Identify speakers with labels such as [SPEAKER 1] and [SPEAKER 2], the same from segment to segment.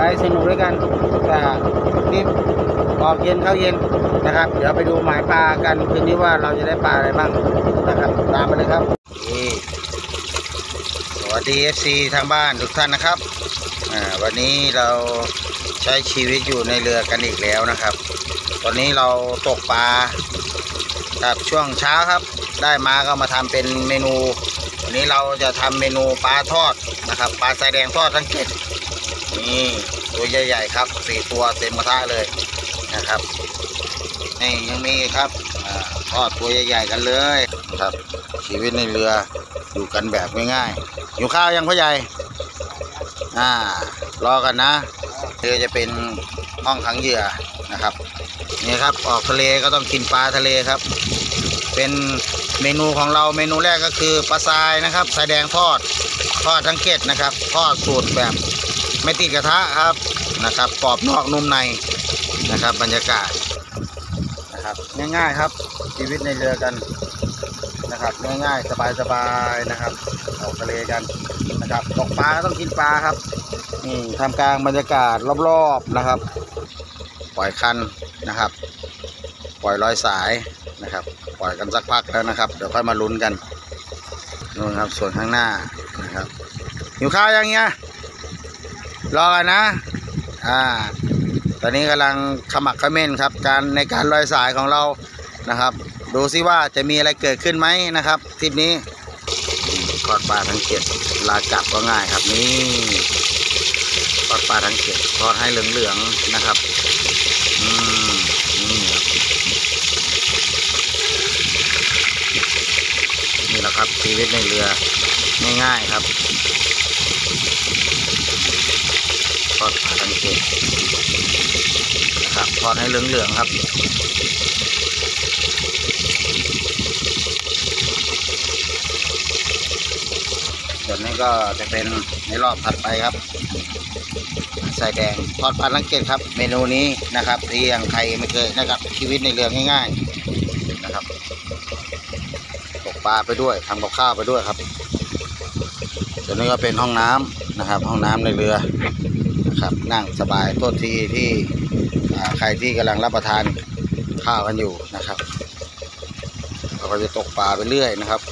[SPEAKER 1] สนุกด้วยกันแต่นี่ออกเย็นเข้าเย็นนะครับเดี๋ยวไปดูหมายปลากันคืนนี้ว่าเราจะได้ปลาอะไรบ้างนะครับตามมาเลยครับนี่สวัสดี FC ทางบ้านทุกท่านนะครับวันนี้เราใช้ชีวิตอยู่ในเรือกันอีกแล้วนะครับตอนนี้เราตกปลาครับช่วงเช้าครับได้มาก็มาทำเป็นเมนูวันนี้เราจะทำเมนูปลาทอดนะครับปลาสายแดงทอดทั้งเกล็ดนี่ตัวใหญ่ๆครับ4 ตัวเต็มกระทะเลยนะครับนี่ยังมีครับทอดตัวใหญ่ๆกันเลยครับชีวิตในเรืออยู่กันแบบง่ายๆอยู่ข้าวยังพ่อใหญ่รอกันนะเรือจะเป็นห้องขังเหยื่อนะครับนี่ครับออกทะเลก็ต้องกินปลาทะเลครับเป็นเมนูของเราเมนูแรกก็คือปลาทรายนะครับทรายแดงทอดทั้งเกล็ดนะครับทอดสูตรแบบไม่ติดกระทะครับนะครับกรอบนอกนุ่มในนะครับบรรยากาศนะครับง่ายๆครับชีวิตในเรือกันนะครับง่ายๆสบายๆนะครับออกทะเลกันนะครับตกปลาก็ต้องกินปลาครับนี่ทำกลางบรรยากาศรอบๆนะครับปล่อยคันนะครับปล่อยลอยสายนะครับปล่อยกันสักพักแล้วนะครับเดี๋ยวค่อยมาลุ้นกันนู่นครับส่วนข้างหน้านะครับหิวข้าวยังเงี้ยรอกันนะตอนนี้กำลังขมักเขม้นครับในการลอยสายของเรานะครับดูซิว่าจะมีอะไรเกิดขึ้นไหมนะครับทริปนี้ทอดปลาทั้งเกล็ดลาจับก็ง่ายครับนี่ทอดปลาทั้งเกล็ดทอดให้เหลืองๆนะครับนี่แหละครับชีวิตในเรือง่ายๆครับทอดปลาทั้งเกล็ดนะครับทอดให้เหลืองๆครับส่วนนี้ก็จะเป็นในรอบถัดไปครับสายแดงทอดปลาทั้งเกล็ดครับเมนูนี้นะครับที่ยังใครไม่เคยนะครับชีวิตในเรือง่ายๆนะครับตกปลาไปด้วยทำกับข้าวไปด้วยครับส่วนนี้ก็เป็นห้องน้ำนะครับห้องน้ำในเรือนะครับนั่งสบายโทษทีที่ใครที่กำลังรับประทานข้าวกันอยู่นะครับเราก็จะตกปลาไปเรื่อยนะครับ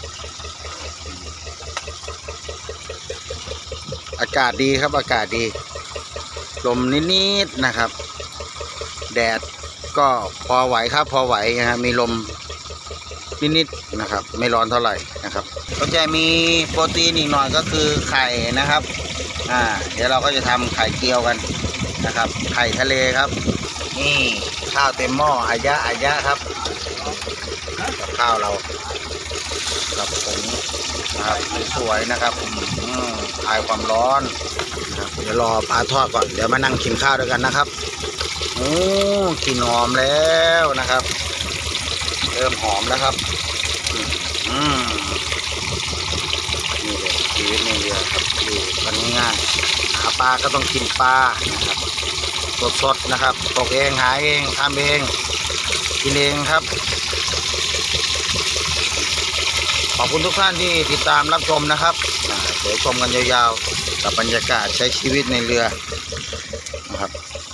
[SPEAKER 1] อากาศดีครับอากาศดีลมนิดๆนะครับแดดก็พอไหวครับพอไหวนะครับมีลมนิดๆนะครับไม่ร้อนเท่าไหร่นะครับก็จะมีโปรตีนอีกหน่อยก็คือไข่นะครับเดี๋ยวเราก็จะทำไข่เจียวกันนะครับไข่ทะเลครับนี่ข้าวเต็มหม้ออายะครับกับข้าวเรากับผงนะครับสวยนะครับคลายความร้อนเดี๋ยวรอปลาทอดก่อนเดี๋ยวมานั่งกินข้าวด้วยกันนะครับกลิ่นหอมแล้วนะครับเริ่มหอมแล้วครับนี่เลยชีวิตในเรือครับอยู่กันง่ายๆหาปลาก็ต้องกินปลานะครับสดๆนะครับตกเองหาเองทำเองกินเองครับขอบคุณทุกท่านที่ติดตามรับชมนะครับเดี๋ยวชมกันยาวๆกับบรรยากาศใช้ชีวิตในเรือนะครับ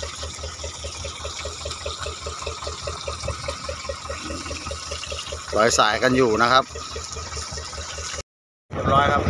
[SPEAKER 1] ลอยสายกันอยู่นะครับเรียบร้อยครับ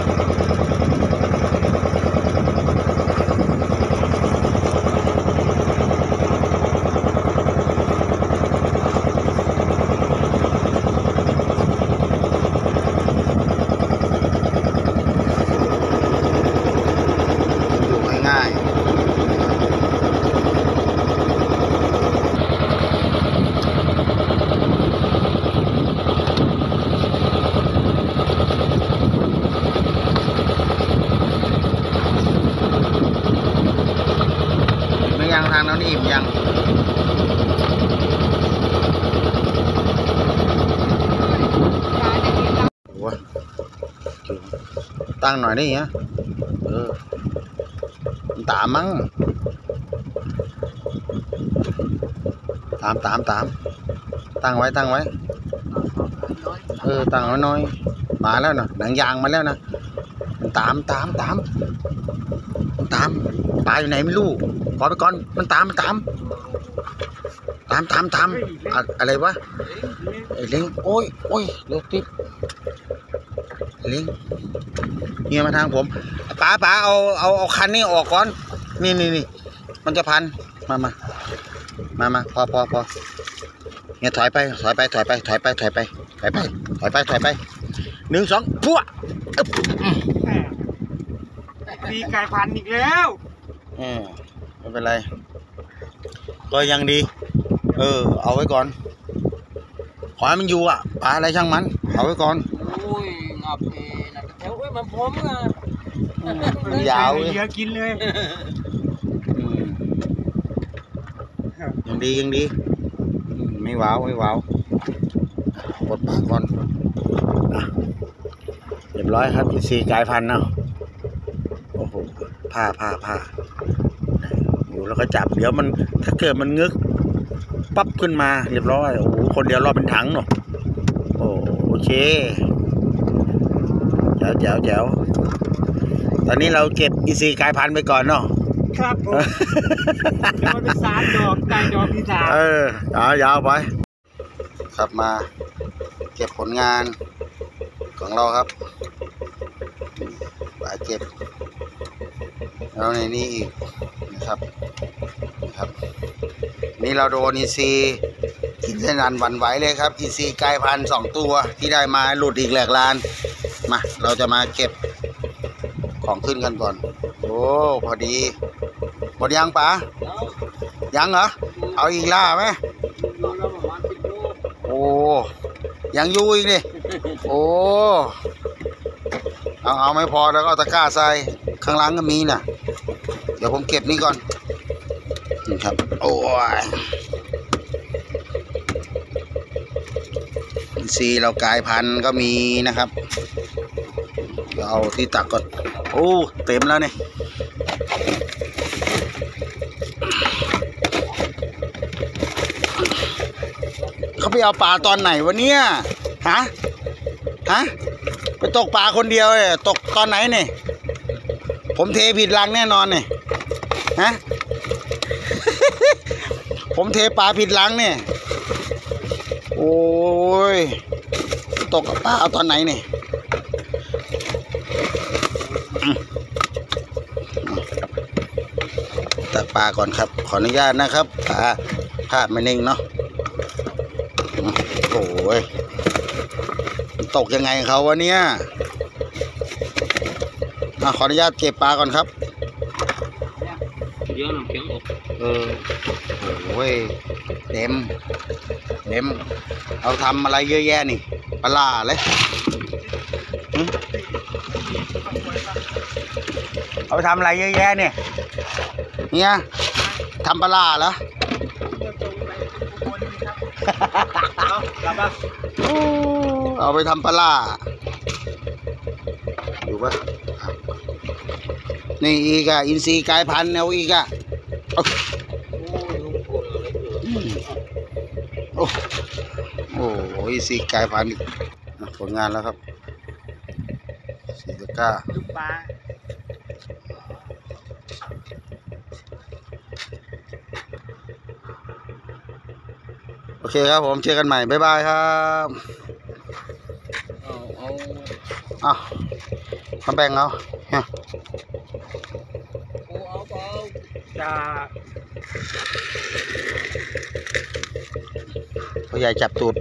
[SPEAKER 1] ทางนั้นนี่อิ่มยังโอ้ยตั้งหน่อยนี่ฮะตามมั้งตามตั้งไว้ตั้งไว้ไว้น้อยมาแล้วนะหนังยางมาแล้วนะมันตามปลาอยู่ไหนไม่รู้ขอไปก่อนมันตามอะไรวะไอ้เล้งโอ้ยเร็วติดเล้งเนี่ยมาทางผมป๋าเอาคันนี้ออกก่อนนี่มันจะพันมาพอเนี่ยถอยไป1 2พั่ว
[SPEAKER 2] มีไก่พันอีกแล้ว
[SPEAKER 1] ไม่เป็นไรก็ยังดีเอาไว้ก่อนขอให้มันอยู่ปลาอะไรช่างมันเอาไว้ก่อน
[SPEAKER 3] โอ้ยงับนะแถวมันพร้อมอ่ะ
[SPEAKER 1] ยาว
[SPEAKER 2] เยอะกินเลย
[SPEAKER 1] ยังดีไม่ว้าวกดปากก่อนเรียบร้อยครับอีกายพันเนาะโอ้โหผ้าอยู่แล้วก็จับเดี๋ยวมันถ้าเกิดมันงึกปั๊บขึ้นมาเรียบร้อยโอ้โหคนเดียวรอบเป็นถังเนาะโอเคแจ๋วตอนนี้เราเก็บอีกายพันไปก่อนเนาะ
[SPEAKER 2] ครับผมจะมาเป็น3 ดอกได้ดอกที่
[SPEAKER 1] 3ยาวไปครับมาเก็บผลงานของเราครับปลาเก็บแล้วในนี้อีกนะครับนี่เราโดนอีซีกินเส้นอันหวั่นไหวเลยครับอีซีกายพันธุ์2 ตัวที่ได้มาหลุดอีกแหลกลานมาเราจะมาเก็บของขึ้นกันก่อนโอ้พอดีหมดยังป๋ายังเหรอเอาอีกล่าไหมโอ้ยังอยู่อีกดิโอ้เอาไม่พอแล้วก็ตะกร้าใส่ข้างล่างก็มีน่ะเดี๋ยวผมเก็บนี่ก่อนนี่ครับโอ้ยซีเรากายพันธุ์ก็มีนะครับเอาที่ตักก่อนโอ้เต็มแล้วเนี่ยเขาไปเอาปลาตอนไหนวะเนี่ยฮะไปตกปลาคนเดียวเลยตกตอนไหนเนี่ยผมเทผิดรังแน่นอนเนี่ยฮะ ผมเทปลาผิดรังเนี่ยโอ้ยตกปลาเอาตอนไหนเนี่ยตักปลาก่อนครับขออนุญาตนะครับปลาพลาดไม่นิ่งเนาะโอ้ยตกยังไงเขาวะเนี่ยขออนุญาตเก็บปลาก่อนครับ
[SPEAKER 3] เยอะน้ำเพียงอก
[SPEAKER 1] โอ้ยเต็มเอาทำอะไรเยอะแยะนี่ปลาเลยเอาไปทำอะไรเยอะแยะเนี่ยทำปลาเหรอเอาไปทำปลาดูป่ะนี่อีกอินทรีย์กายพันธุ์เอาอีกโอ้อินทรีย์กายพันธุ์ผลงานแล้วครับ4 ตะกร้าโอเคครับผมเจอกันใหม่บ๊ายบายครับมาแบ่งเอาผู้ใหญ่จับตูด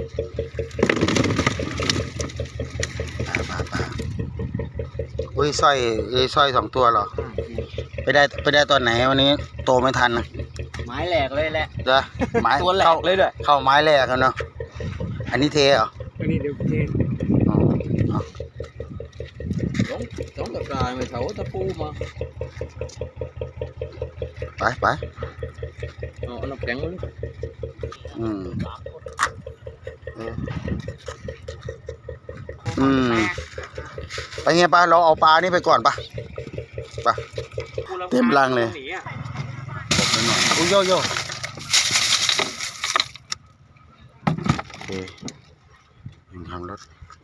[SPEAKER 1] อุ้ยสร้อย2 ตัวเหรอไปได้ตอนไหนวันนี้โตไม่ทันนะ
[SPEAKER 3] ไม้แหลกเลยแหละ
[SPEAKER 1] ไม้
[SPEAKER 3] ตัวแหลกเลยด้วย
[SPEAKER 1] เข้าไม้แหลกกันเนาะอันนี้เทเหรอ
[SPEAKER 2] อันนี้เดี๋ยวเท
[SPEAKER 3] ต้องตะกายไม่เท่าตะปูมา
[SPEAKER 1] ไป
[SPEAKER 3] เอาน้ำแข็งมัน
[SPEAKER 1] ไปเงี้ยปะเราเอาปลานี่ไปก่อนปะเต็มรังเลยโยโอเคทำรถ